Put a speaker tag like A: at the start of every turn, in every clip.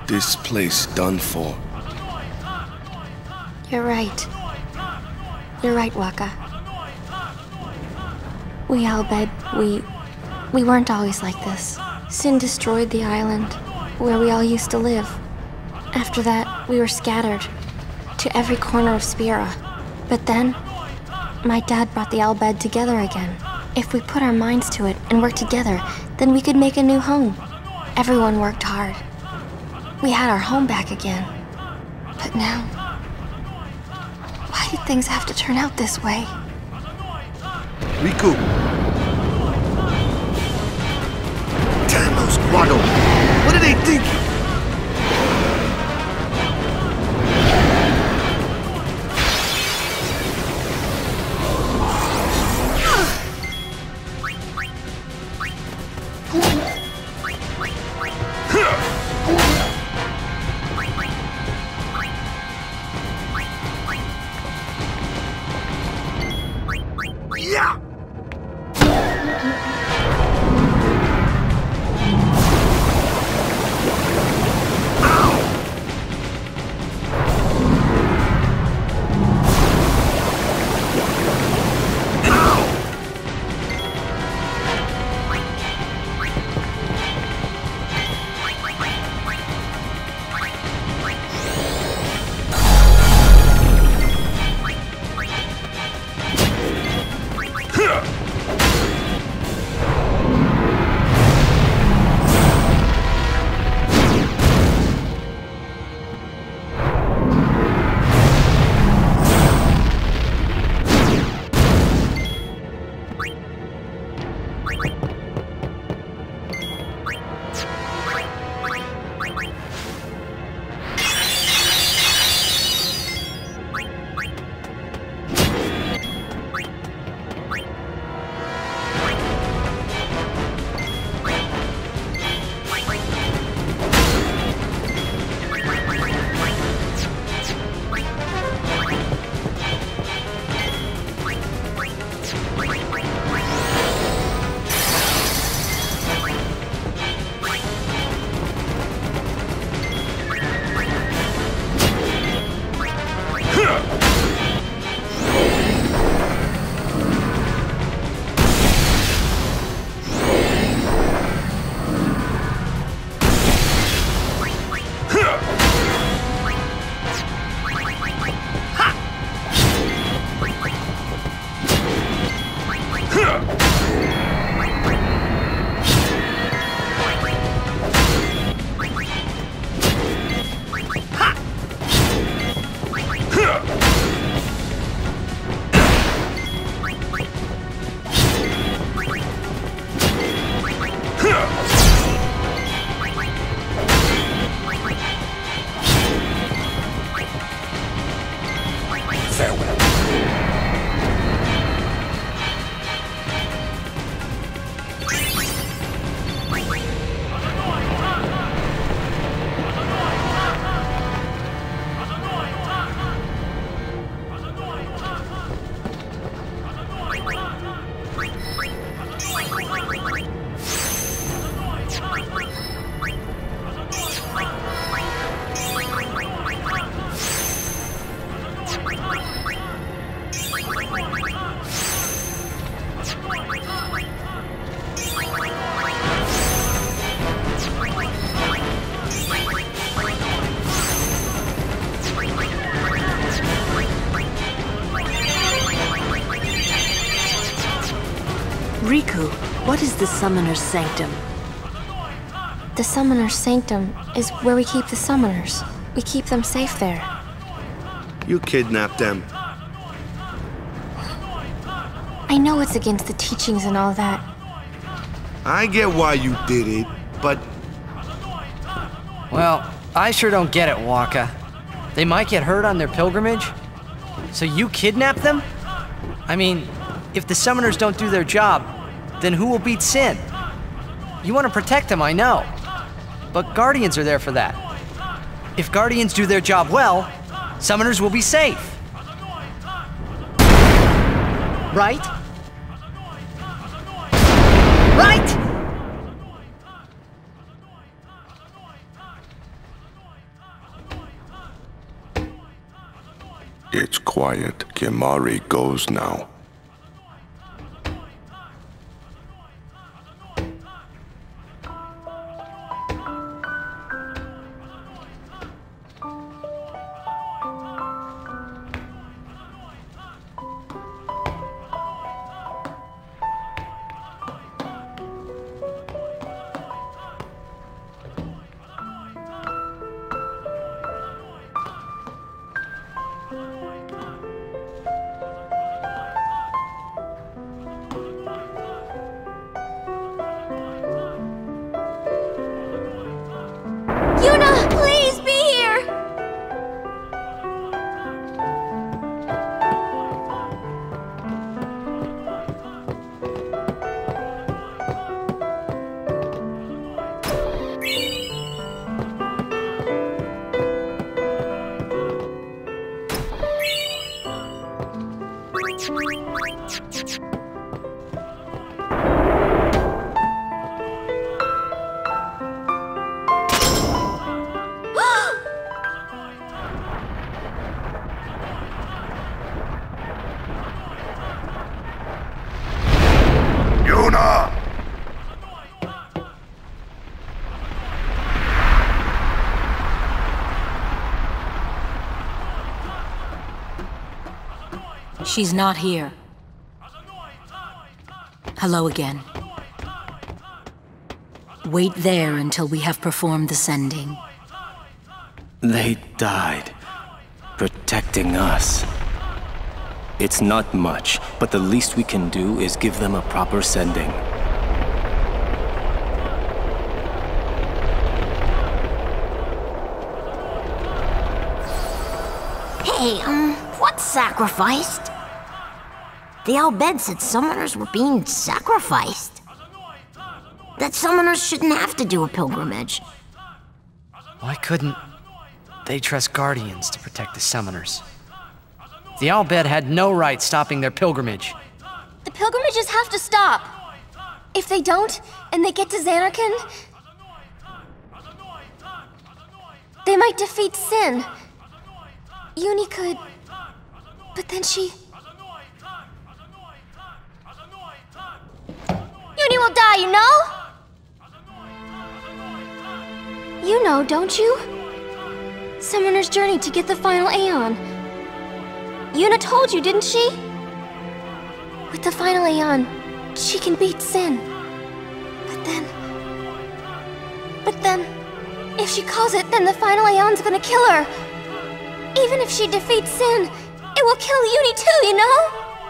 A: This place done for.
B: You're right. You're right, Wakka. We Al Bhed, we weren't always like this. Sin destroyed the island where we all used to live. After that, we were scattered to every corner of Spira. But then, my dad brought the Al Bhed together again. If we put our minds to it and worked together, then we could make a new home. Everyone worked hard. We had our home back again. But now, why did things have to turn out this way?
C: Riku! Damn those Guado! What are they thinking? Yeah!
D: Riku, what is the Summoner's Sanctum?
B: The Summoner's Sanctum is where we keep the Summoners. We keep them safe there.
C: You kidnapped them.
B: I know it's against the teachings and all that.
C: I get why you did it, but...
E: Well, I sure don't get it, Wakka. They might get hurt on their pilgrimage? So you kidnap them? I mean, if the Summoners don't do their job, then who will beat Sin? You want to protect them, I know. But Guardians are there for that. If Guardians do their job well, Summoners will be safe. Right? Right?
A: Keep quiet. Kimahri goes now.
B: Yuna, please be here!
A: Yuna!
D: She's not here. Hello again. Wait there until we have performed the sending.
F: They died, protecting us. It's not much, but the least we can do is give them a proper sending.
G: Hey, what sacrificed? The Al Bhed said summoners were being sacrificed. That summoners shouldn't have to do a pilgrimage.
E: Why couldn't they trust Guardians to protect the summoners? The Al Bhed had no right stopping their pilgrimage.
B: The pilgrimages have to stop. If they don't, and they get to Zanarkand, they might defeat Sin. Uni could... but then she... Uni will die, you know? You know, don't you? Summoner's journey to get the final Aeon. Yuna told you, didn't she? With the final Aeon, she can beat Sin. But then, if she calls it, then the final Aeon's gonna kill her. Even if she defeats Sin, it will kill Uni too, you know?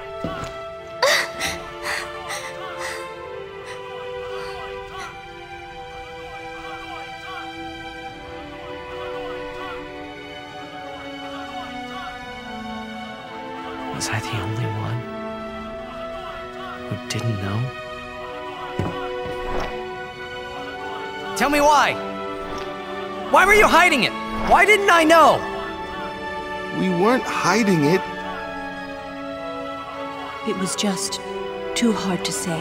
E: Was I the only one who didn't know? Tell me why! Why were you hiding it? Why didn't I know?
A: We weren't hiding it.
D: It was just too hard to say.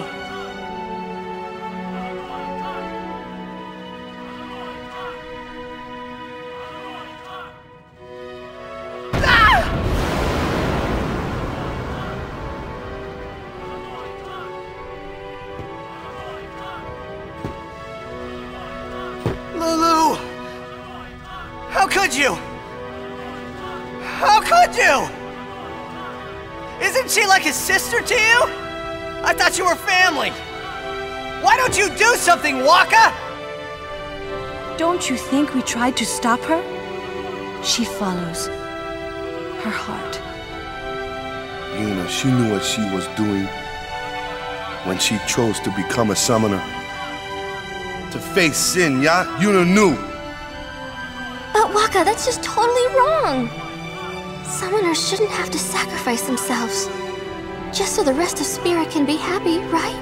E: Lulu! How could you? How could you? Isn't she like a sister to you? I thought you were family. Why don't you do something, Wakka?
D: Don't you think we tried to stop her? She follows her heart.
A: Yuna, she knew what she was doing when she chose to become a summoner. To face Sin, yeah? Yuna knew.
B: But Wakka, that's just totally wrong. Summoners shouldn't have to sacrifice themselves. Just so the rest of Spirit can be happy, right?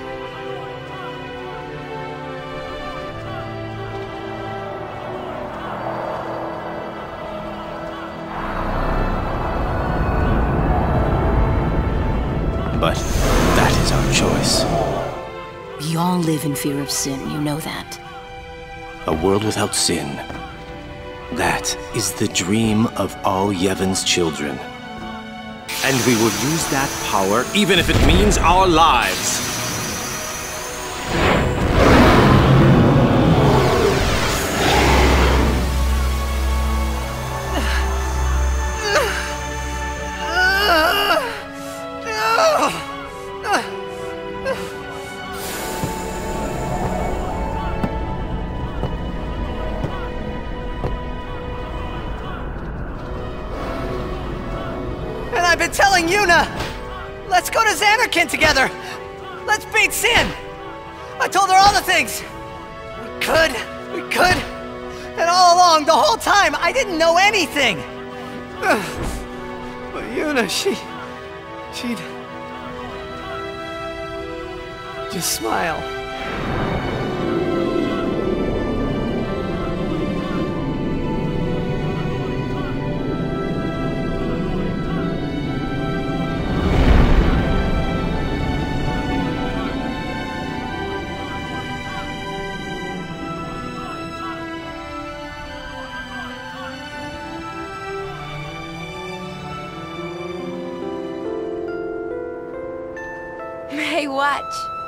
F: But that is our choice.
D: We all live in fear of Sin, you know that.
F: A world without sin. That is the dream of all Yevon's children. And we will use that power even if it means our lives.
E: I've been telling Yuna! Let's go to Zanarkand together! Let's beat Sin! I told her all the things! We could! And all along, the whole time, I didn't know anything! But Yuna, she'd just smile.
B: Hey, watch.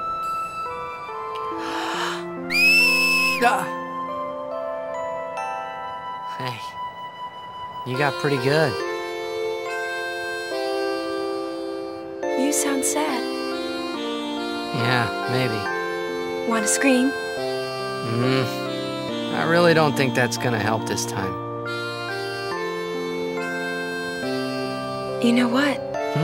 E: Hey, you got pretty good.
B: You sound sad.
E: Yeah, maybe.
B: Want to scream?
E: I really don't think that's gonna help this time.
B: You know what?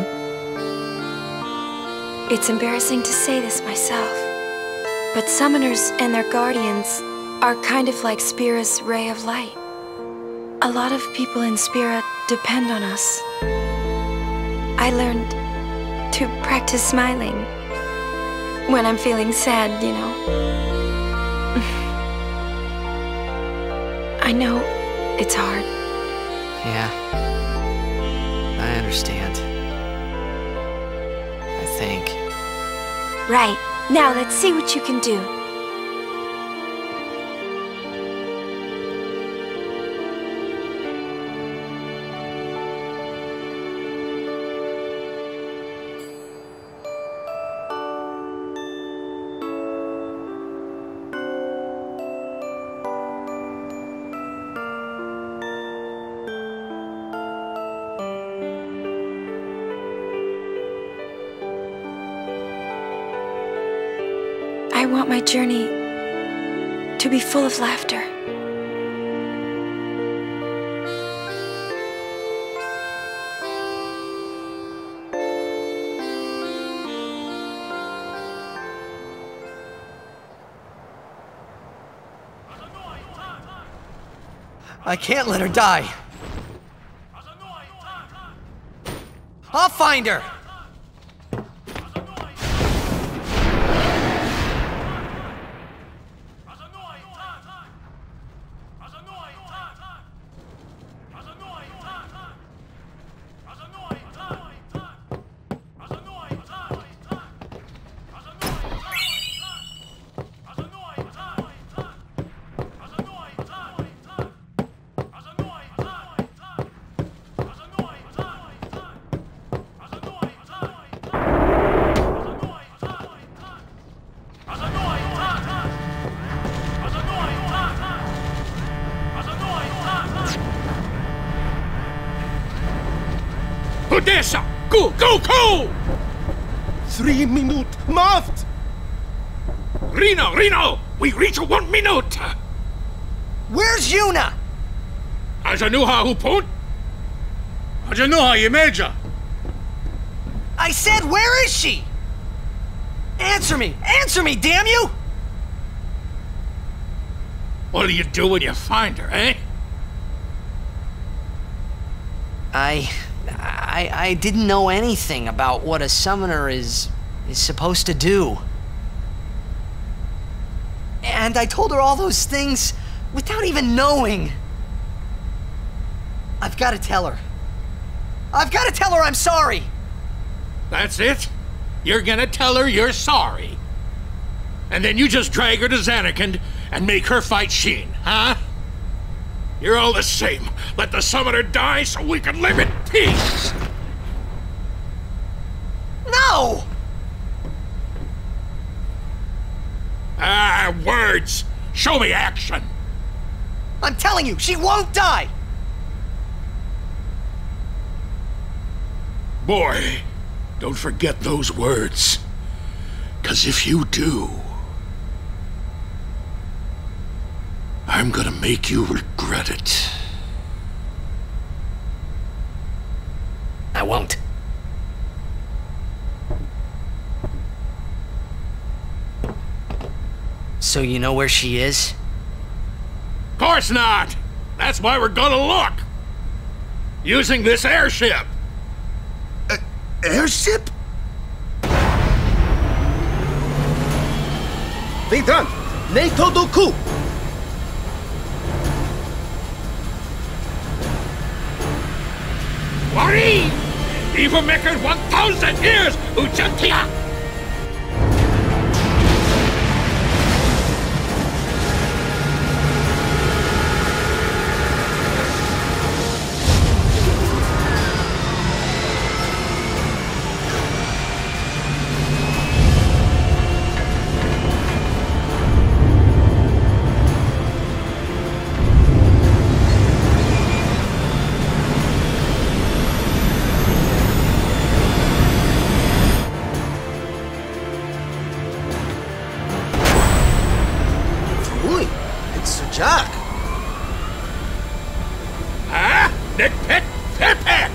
B: It's embarrassing to say this myself, but summoners and their guardians are kind of like Spira's ray of light. A lot of people in Spira depend on us. I learned to practice smiling when I'm feeling sad, you know. I know it's hard.
E: Yeah, I understand. I think.
B: Right. Now let's see what you can do. I want my journey to be full of laughter.
E: I can't let her die. I'll find her!
H: Odessa! Go, go, go!
A: 3 minutes, Maft!
H: Reno! We reach 1 minute!
E: Where's Yuna?
H: Ajanuha hupon? Ajanuha Yemeja!
E: I said, where is she? Answer me, damn you!
H: What'll you do when you find her, eh?
E: I didn't know anything about what a summoner is supposed to do. And I told her all those things without even knowing. I've got to tell her. I've got to tell her I'm sorry.
H: That's it? You're gonna tell her you're sorry. And then you just drag her to Zanarkand and make her fight Sheen, huh? You're all the same. Let the summoner die so we can live in peace.
E: No!
H: Ah, words! Show me action!
E: I'm telling you, she won't die!
H: Boy, don't forget those words. 'Cause if you do, I'm gonna make you regret it.
E: I won't. So you know where she is?
H: Course not! That's why we're gonna look! Using this airship!
A: Airship?
C: Vintran, Neito Doku!
H: Wari! Even maker 1,000 years, Ujantia!
C: Jack!
H: Ah! Nick Pick! Pick!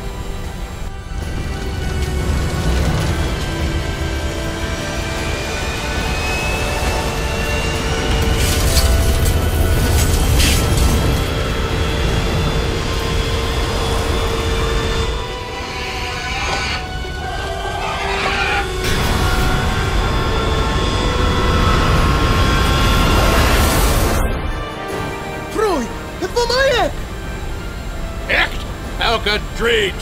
H: Echt! Elke dreht!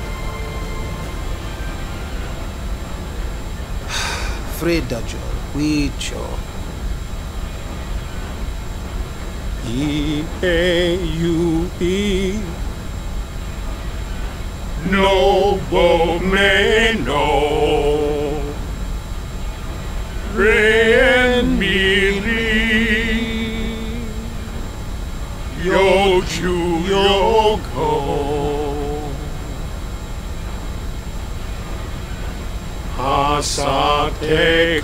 C: Fredajo, Wicho. E-A-U-E.
H: Nobo Meno. Ren Miri. Yochu Yoko. Asate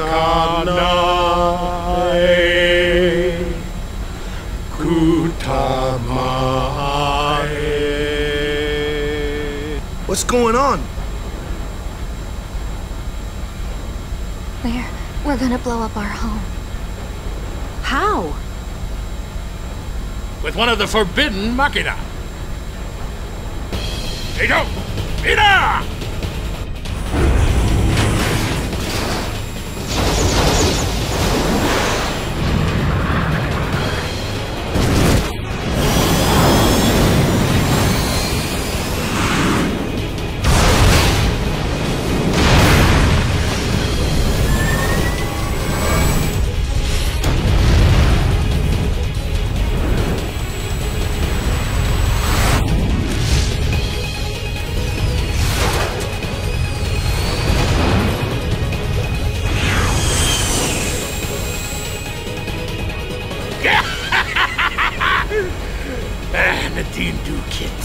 H: Kanae. Kutamae.
A: What's going on?
B: We're gonna blow up our home.
D: How?
H: With one of the forbidden machina. Edo! Ida! Nadine Dukit.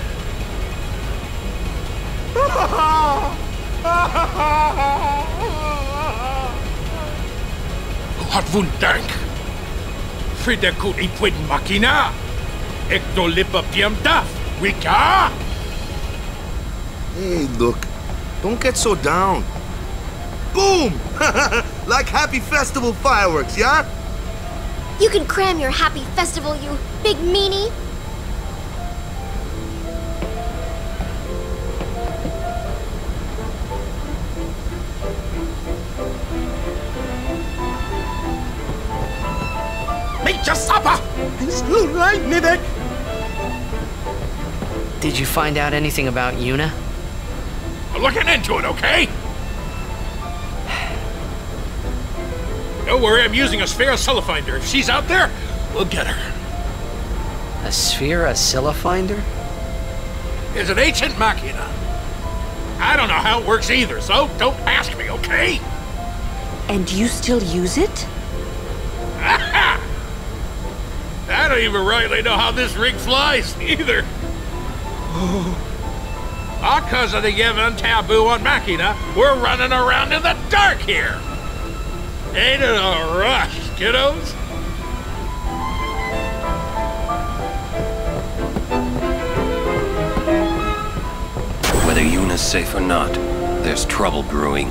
H: Wat wundank. Fridekut ipwid makina. Ekto lipa piamta. Wika.
A: Hey, look. Don't get so down. Boom! Like Happy Festival fireworks, yeah?
B: You can cram your happy festival, you big meanie!
H: Make your supper!
C: It's blue light, Nidek!
E: Did you find out anything about Yuna?
H: I'm looking into it, okay? Don't worry, I'm using a sphere Scylla-finder. If she's out there, we'll get her.
E: A sphere, a Scylla-finder?
H: It's an ancient machina. I don't know how it works either, so don't ask me, okay?
D: And you still use it?
H: I don't even rightly know how this rig flies, either. All because of the Yevon taboo on Machina, we're running around in the dark here. Ain't it a rush, kiddos?
F: Whether Yuna's safe or not, there's trouble brewing.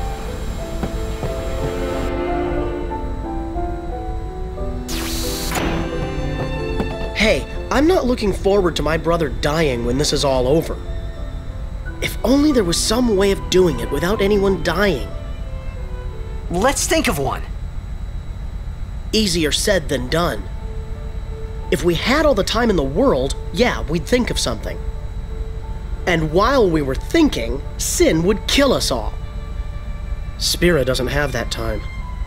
I: Hey, I'm not looking forward to my brother dying when this is all over. If only there was some way of doing it without anyone dying.
E: Let's think of one.
I: Easier said than done. If we had all the time in the world, yeah, we'd think of something. And while we were thinking, Sin would kill us all. Spira doesn't have that time.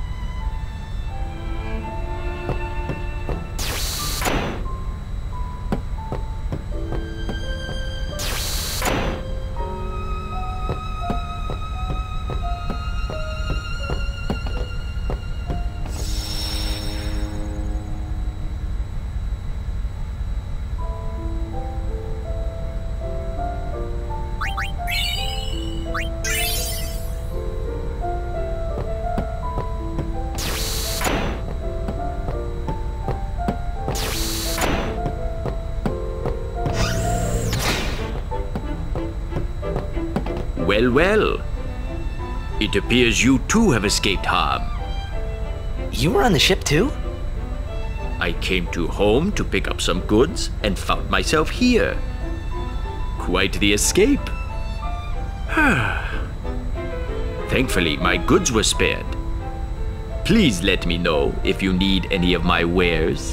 J: Well, well. It appears you too have escaped harm.
E: You were on the ship too?
J: I came to home to pick up some goods and found myself here. Quite the escape. Thankfully, my goods were spared. Please let me know if you need any of my wares.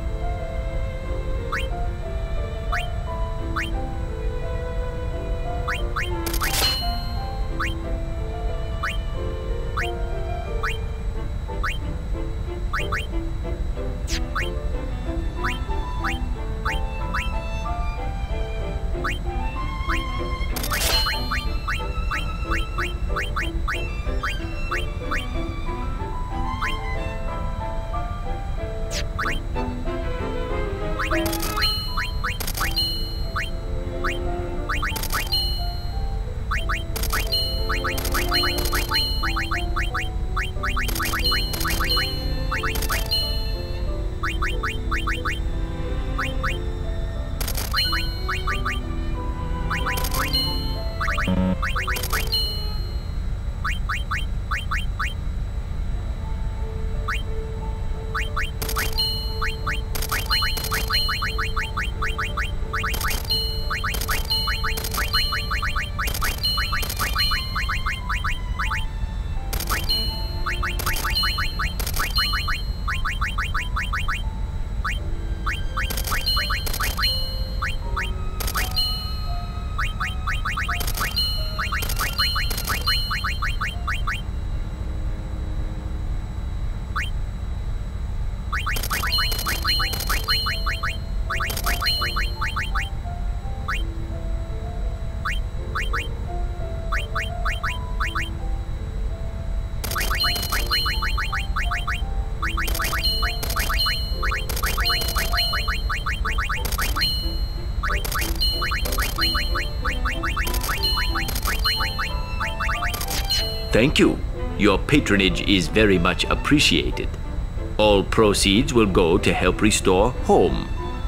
J: Thank you. Your patronage is very much appreciated. All proceeds will go to help restore home.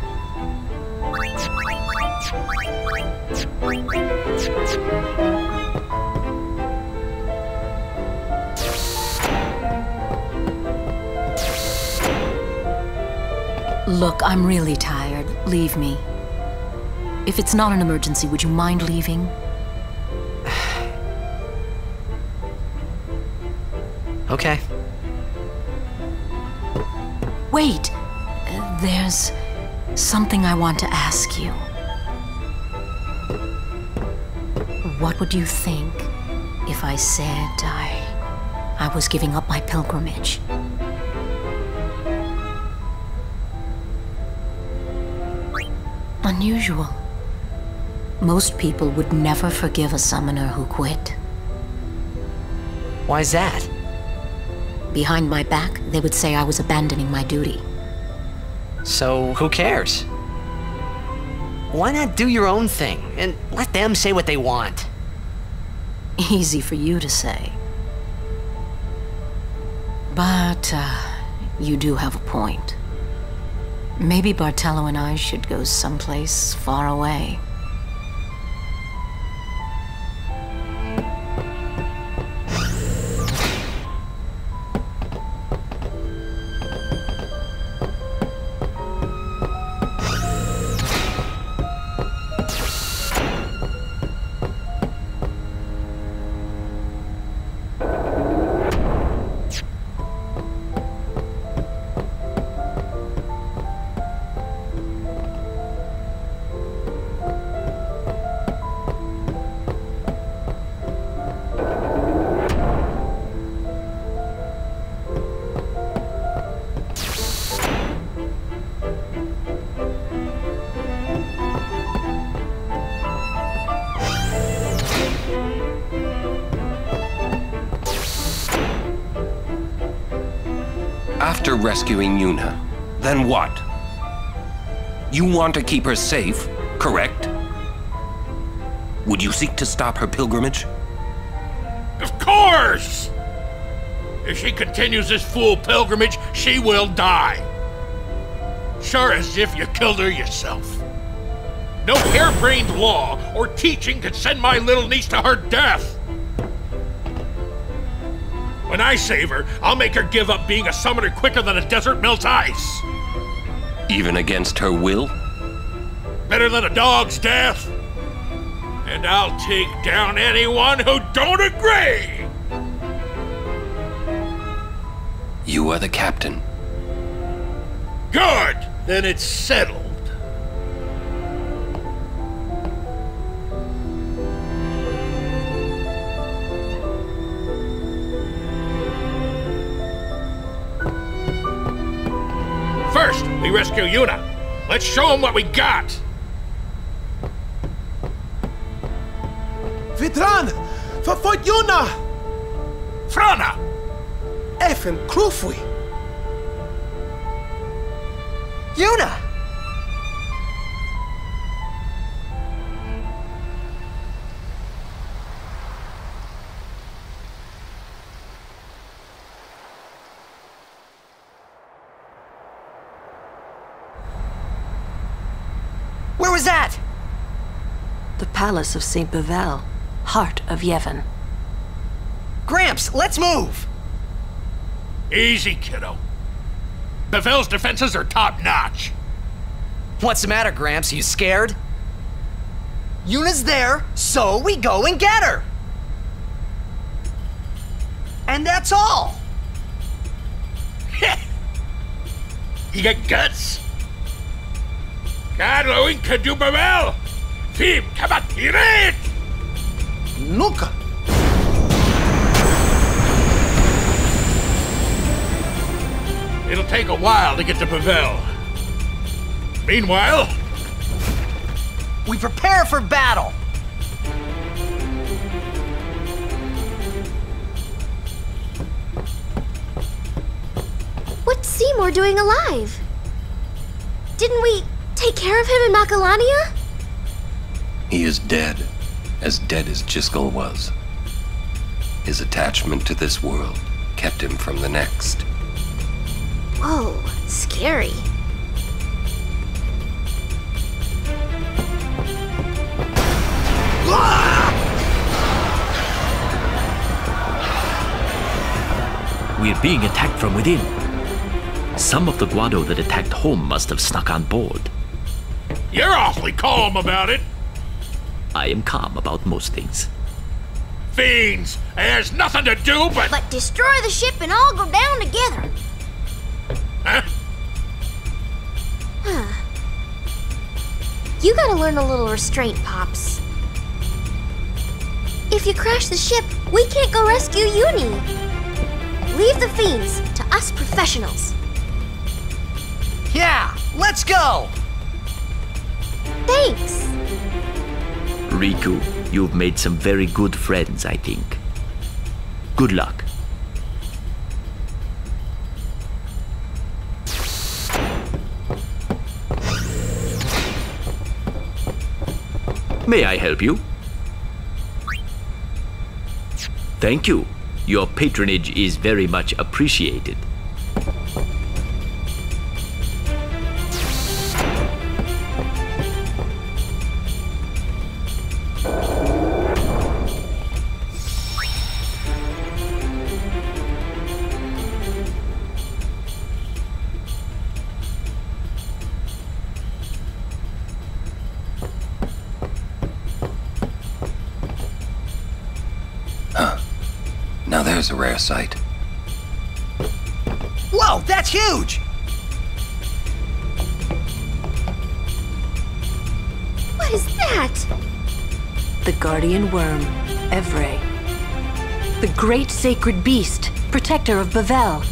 K: Look, I'm really tired. Leave me. If it's not an emergency, would you mind leaving?
E: Okay.
K: Wait! There's something I want to ask you. What would you think if I said I was giving up my pilgrimage? Unusual. Most people would never forgive a summoner who quit.
E: Why's that?
K: Behind my back, they would say I was abandoning my duty.
E: So, who cares? Why not do your own thing and let them say what they want?
K: Easy for you to say. But, you do have a point. Maybe Bartello and I should go someplace far away.
L: After rescuing Yuna, then what? You want to keep her safe, correct? Would you seek to stop her pilgrimage?
H: Of course! If she continues this fool pilgrimage, she will die. Sure as if you killed her yourself. No harebrained law or teaching could send my little niece to her death. When I save her, I'll make her give up being a summoner quicker than a desert melts ice.
L: Even against her will?
H: Better than a dog's death. And I'll take down anyone who don't agree!
L: You are the captain.
H: Good! Then it's settled. First, we rescue Yuna. Let's show them what we got.
M: Vidran! Verfolgt Yuna!
H: Frana!
M: Effen Krufwi!
E: Yuna! Where was that?
D: The Palace of St. Bevel, heart of Yevon.
E: Gramps, let's move!
H: Easy, kiddo. Bevel's defenses are top-notch.
E: What's the matter, Gramps? You scared? Yuna's there, so we go and get her! And that's all!
H: You got guts? Carlo Inca du Bevel! Fim, kabatiret!
M: Nunca!
H: It'll take a while to get to Bevel. Meanwhile,
E: we prepare for battle!
B: What's Seymour doing alive? Didn't we take care of him in Macalania?
L: He is dead as Jyscal was. His attachment to this world kept him from the next.
B: Whoa, scary.
J: We're being attacked from within. Some of the Guado that attacked home must have snuck on board.
H: You're awfully calm about it.
J: I am calm about most things.
H: Fiends! There's nothing to do but
B: destroy the ship and all go down together.
H: Huh?
B: You gotta learn a little restraint, Pops. If you crash the ship, we can't go rescue Uni. Leave the fiends to us professionals.
E: Yeah, let's go!
B: Thanks.
J: Riku, you've made some very good friends, I think. Good luck. May I help you? Thank you. Your patronage is very much appreciated.
L: Now there's a rare sight.
E: Whoa, that's huge!
B: What is that?
D: The guardian worm, Evrae. The great sacred beast, protector of Bavel.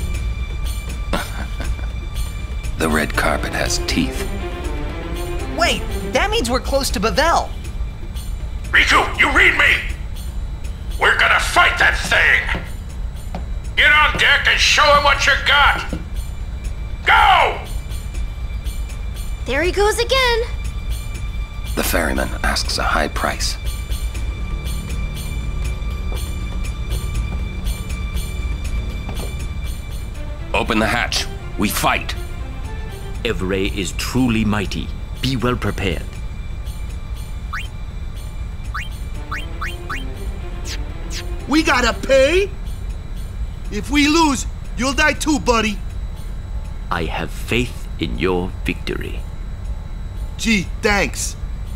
L: The red carpet has teeth.
E: Wait, that means we're close to Bavel.
H: Riku, you read me! We're gonna fight that thing! Get on deck and show him what you got! Go!
B: There he goes again.
L: The ferryman asks a high price. Open the hatch. We fight.
J: Evrae is truly mighty. Be well prepared.
M: We gotta pay? If we lose, you'll die too, buddy.
J: I have faith in your victory.
M: Gee, thanks.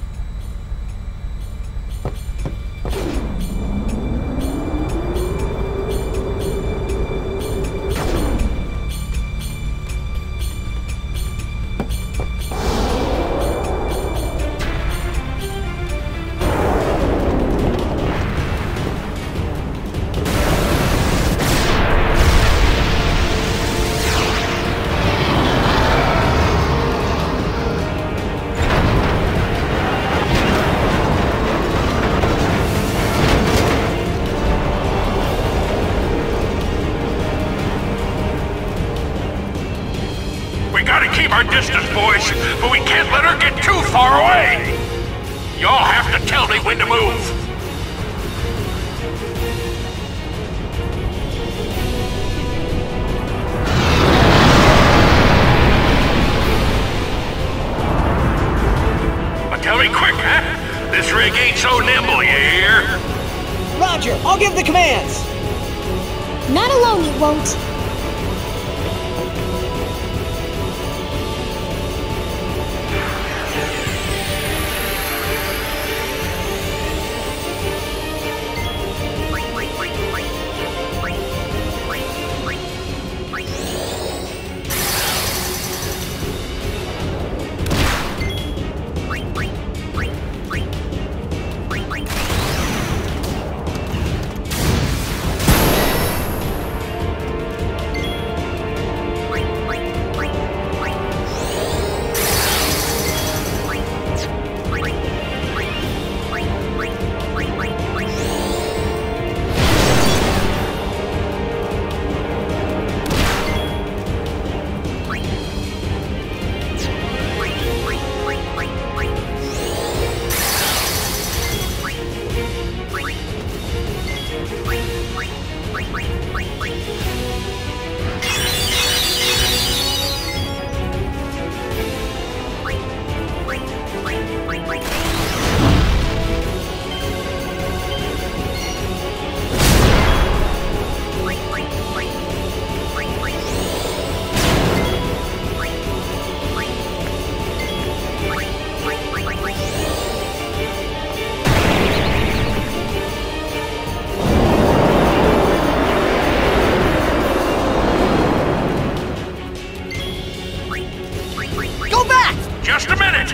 H: Our distance, boys, but we can't let her get too far away! Y'all have to tell me when to move! But tell me quick, huh? This rig ain't so nimble, you hear?
E: Roger, I'll give the commands!
B: Not alone, you won't.
H: Just a minute!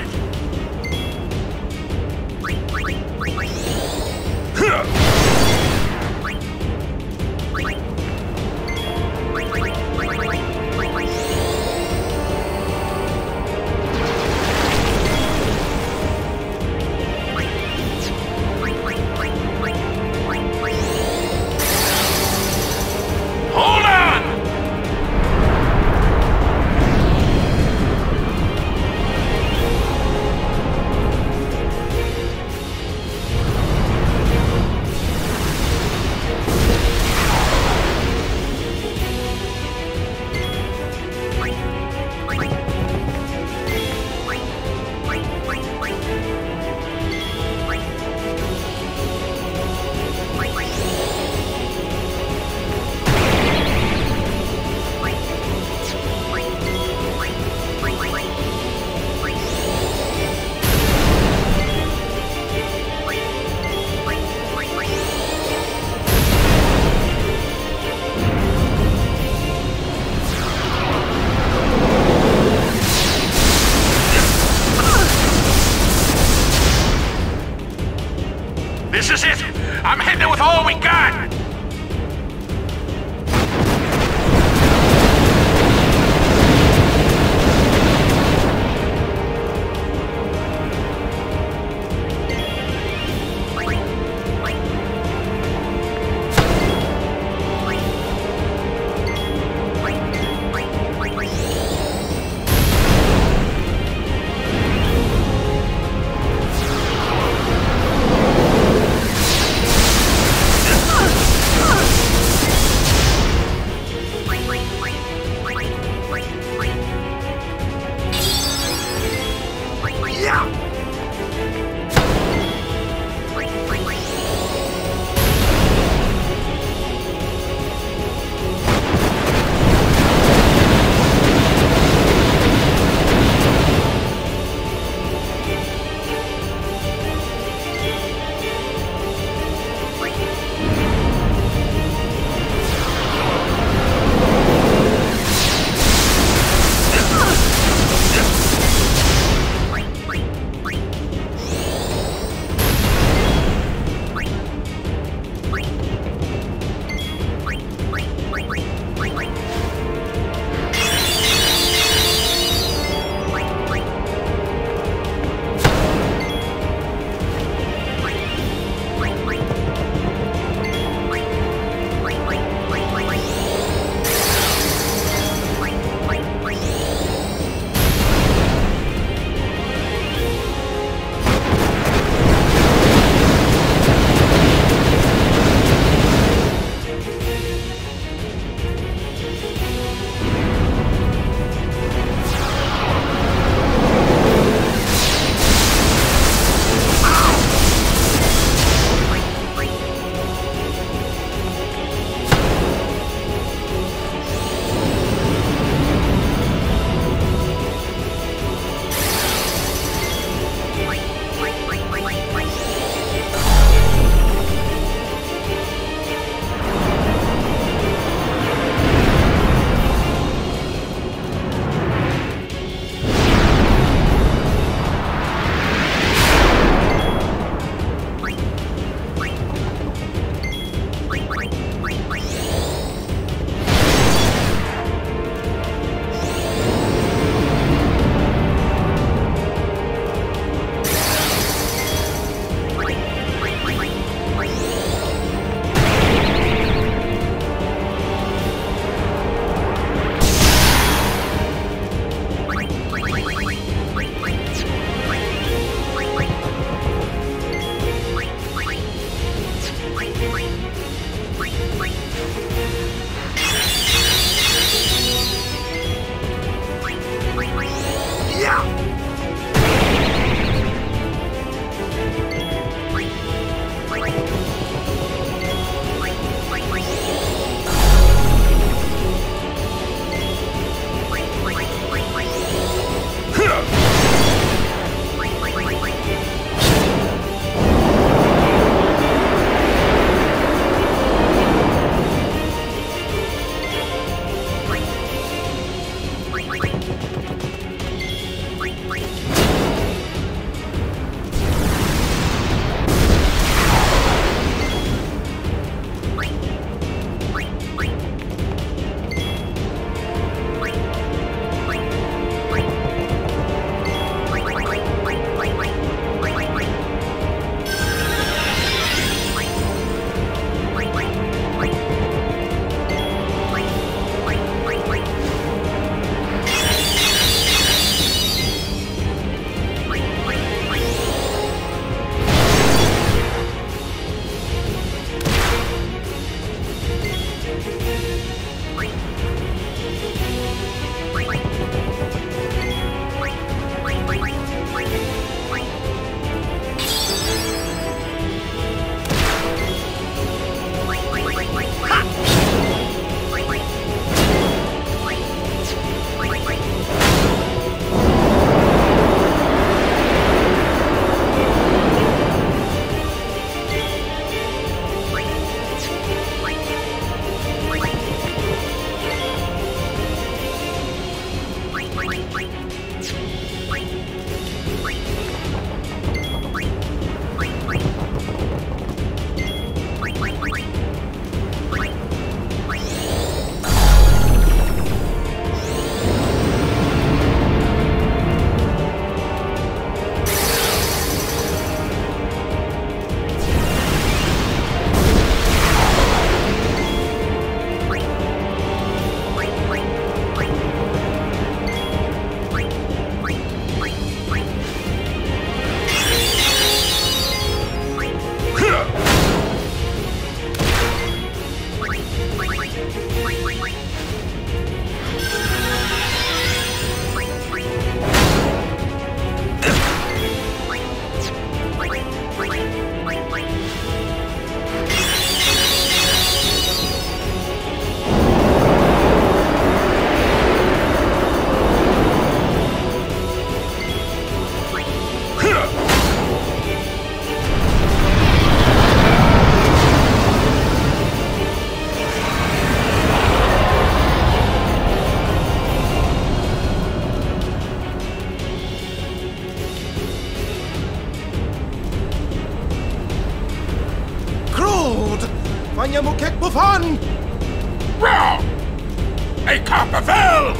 M: niya Mukek Bufan!
H: Wrong! A Copperfield!